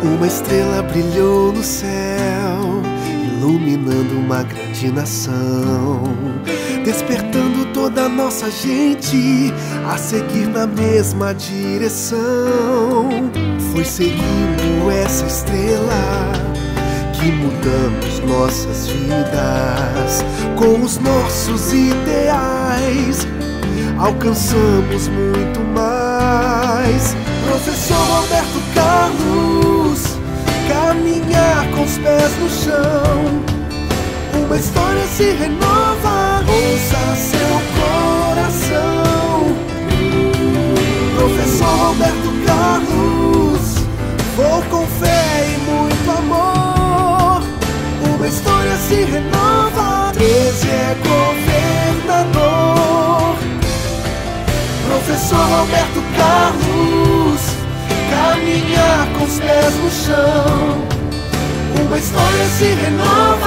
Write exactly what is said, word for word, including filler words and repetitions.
Uma estrela brilhou no céu, iluminando uma grande nação, despertando toda a nossa gente a seguir na mesma direção. Foi seguindo essa estrela que mudamos nossas vidas. Com os nossos ideais alcançamos muito mais. Professor Roberto Carlos, caminhar com os pés no chão. Uma história se renova, ouça seu coração. Professor Roberto Carlos, vou com fé e muito amor. Uma história se renova, treze é governador. Professor Roberto Carlos, caminhar com os pés no chão. Uma história se renova,